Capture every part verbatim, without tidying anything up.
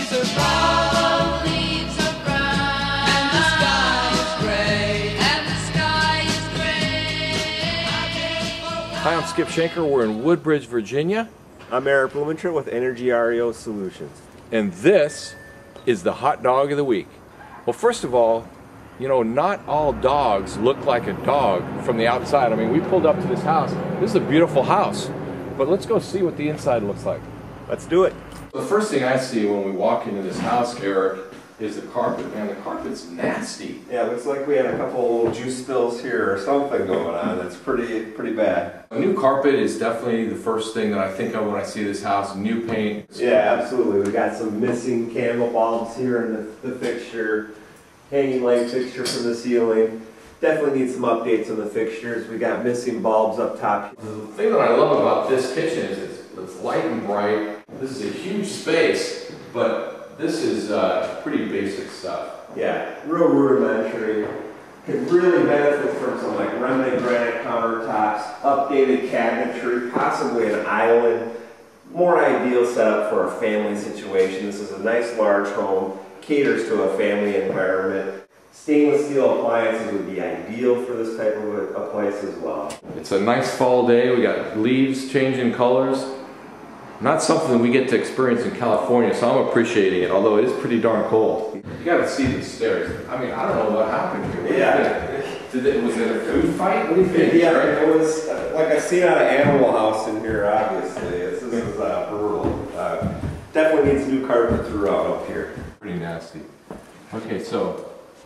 leaves are brown, leaves are brown, and the sky is gray, and the sky is gray. Hi, I'm Skip Schenker. We're in Woodbridge, Virginia. I'm Eric Blumentritt with Energy R E O Solutions. And this is the hot dog of the week. Well, first of all, you know, not all dogs look like a dog from the outside. I mean, we pulled up to this house. This is a beautiful house. But let's go see what the inside looks like. Let's do it. The first thing I see when we walk into this house, Eric, is the carpet. Man, the carpet's nasty. Yeah, it looks like we had a couple of little juice spills here or something going on. That's pretty pretty bad. A new carpet is definitely the first thing that I think of when I see this house. New paint. Yeah, absolutely. We got some missing candle bulbs here in the, the fixture. Hanging light fixture from the ceiling. Definitely need some updates on the fixtures. We got missing bulbs up top. The thing that I love about this kitchen is it's, it's light and bright. This is a huge space, but this is uh, pretty basic stuff. Yeah, real rudimentary. Could really benefit from some like remnant granite countertops, updated cabinetry, possibly an island. More ideal setup for a family situation. This is a nice large home, caters to a family environment. Stainless steel appliances would be ideal for this type of a, a place as well. It's a nice fall day. We got leaves changing colors. Not something that we get to experience in California, so I'm appreciating it, although it is pretty darn cold. You gotta see the stairs. I mean, I don't know what happened here. What Yeah. Did it, was it a food fight? What do you think? Yeah, it was uh, like I seen out of Animal House in here, obviously. This, this is uh, brutal. Uh, definitely needs new carpet throughout up here. Pretty nasty. Okay, so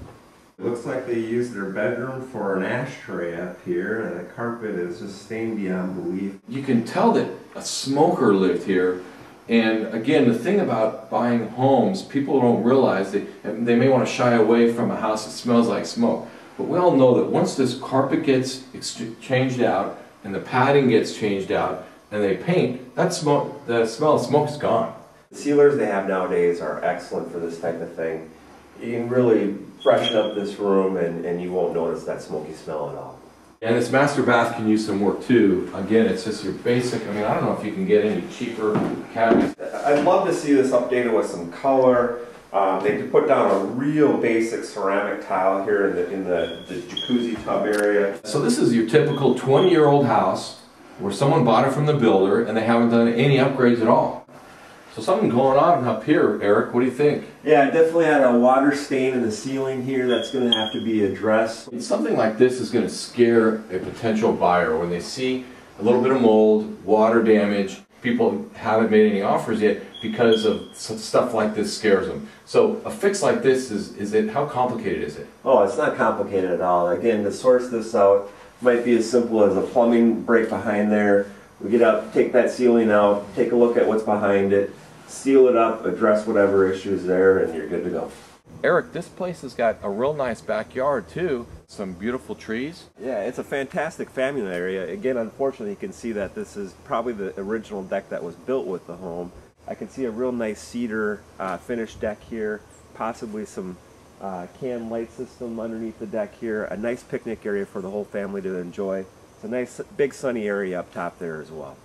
It looks like they used their bedroom for an ashtray up here, and the carpet is just stained beyond belief. you can tell that a smoker lived here. And again, the thing about buying homes, people don't realize that they may want to shy away from a house that smells like smoke. But we all know that once this carpet gets changed out and the padding gets changed out and they paint, that smoke, the smell of smoke is gone. The sealers they have nowadays are excellent for this type of thing. You can really freshen up this room and, and you won't notice that smoky smell at all. And this master bath can use some work too. Again, it's just your basic, I mean, I don't know if you can get any cheaper cabinets. I'd love to see this updated with some color. Um, they could put down a real basic ceramic tile here in the, in the, the jacuzzi tub area. So this is your typical twenty year old house where someone bought it from the builder and they haven't done any upgrades at all. So something going on up here, Eric, what do you think? Yeah, definitely had a water stain in the ceiling here that's going to have to be addressed. Something like this is going to scare a potential buyer when they see a little bit of mold, water damage. People haven't made any offers yet because of stuff like this scares them. So a fix like this, is, is it, how complicated is it? Oh, it's not complicated at all. Again, to source this out might be as simple as a plumbing break behind there. We get up, take that ceiling out, take a look at what's behind it, seal it up, address whatever issues there, and you're good to go. Eric, this place has got a real nice backyard too. Some beautiful trees. Yeah, it's a fantastic family area. Again, unfortunately, you can see that this is probably the original deck that was built with the home. I can see a real nice cedar uh, finished deck here, possibly some uh, can light system underneath the deck here, a nice picnic area for the whole family to enjoy. It's a nice big sunny area up top there as well.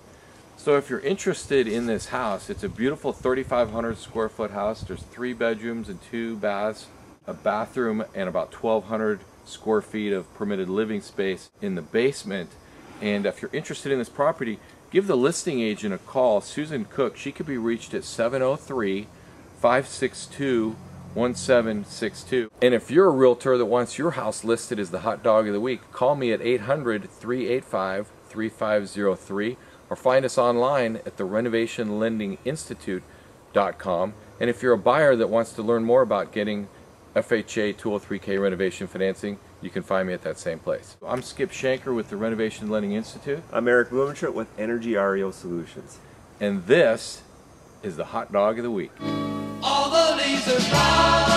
So if you're interested in this house, it's a beautiful thirty-five hundred square foot house. There's three bedrooms and two baths, a bathroom, and about twelve hundred square feet of permitted living space in the basement. And if you're interested in this property, give the listing agent a call, Susan Cook. She could be reached at seven oh three, five six two, one seven six two. And if you're a realtor that wants your house listed as the hot dog of the week, call me at eight hundred, three eight five, three five zero three. Or find us online at the renovation lending institute dot com. And if you're a buyer that wants to learn more about getting F H A two oh three K renovation financing, you can find me at that same place. I'm Skip Schenker with the Renovation Lending Institute. I'm Eric Blumentritt with Energy R E O Solutions. And this is the hot dog of the week. All the leaves are brown.